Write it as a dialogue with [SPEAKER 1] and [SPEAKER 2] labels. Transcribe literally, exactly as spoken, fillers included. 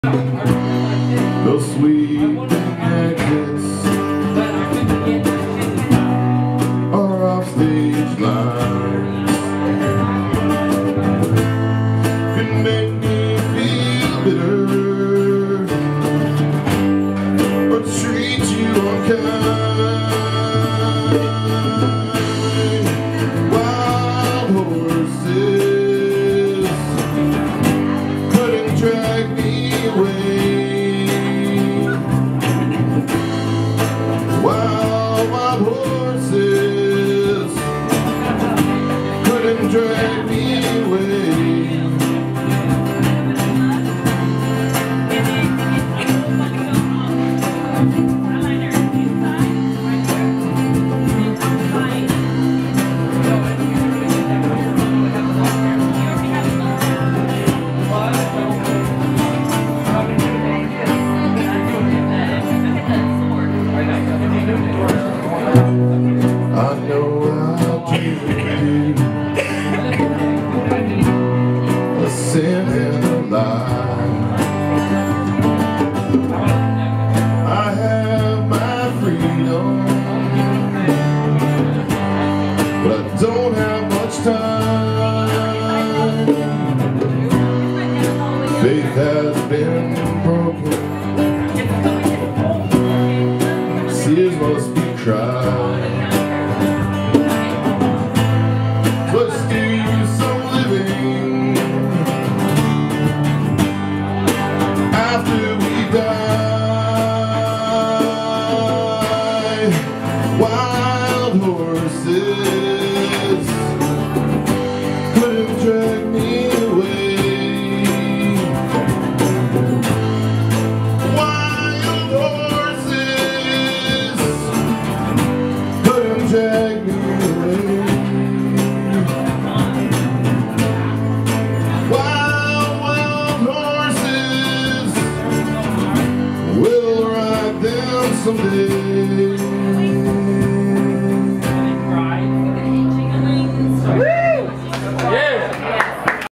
[SPEAKER 1] Those sweet exits are off stage lines can make me feel bitter or treat you unkind. Wild horses couldn't drag me away. Wild, wild horses couldn't drag me away. I know I'll dream a sin and a lie. I have my freedom, but I don't have much time. Faith has been broken, tears must be cried. Let's do some living after we die. Wild horses couldn't drag me away. Wild horses couldn't drag